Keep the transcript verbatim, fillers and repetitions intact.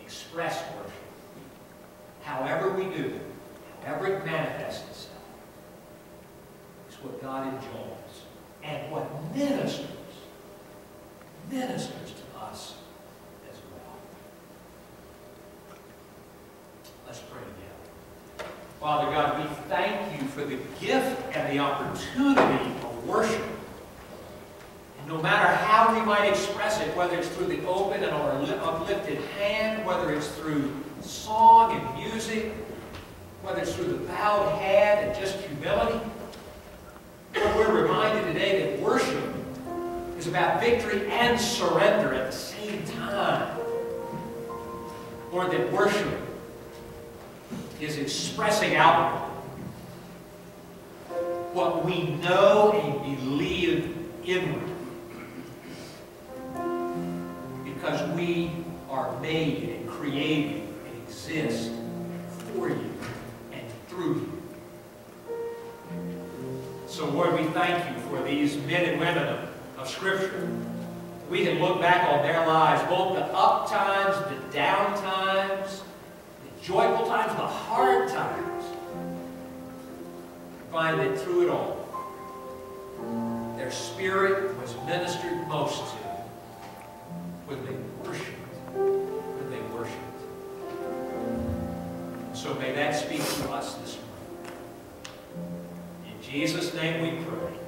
express worship. However we do it, however it manifests itself, is what God enjoys and what ministers, ministers to us as well. Let's pray together. Father God, we thank you for the gift and the opportunity of worship. And no matter how we might express it, whether it's through the open and or uplifted hand, whether it's through song and music, whether it's through the bowed head and just humility, Lord, we're reminded today that worship is about victory and surrender at the same time. Lord, that worship is expressing outward what we know and believe inward. Because we are made and created and exist for you and through you. So Lord, we thank you for these men and women of, of Scripture. We can look back on their lives, both the up times, the down times, the joyful times, the hard times. Find that through it all, their spirit was ministered most to when they worshiped, when they worshiped. So may that speak to us this morning. In Jesus' name we pray.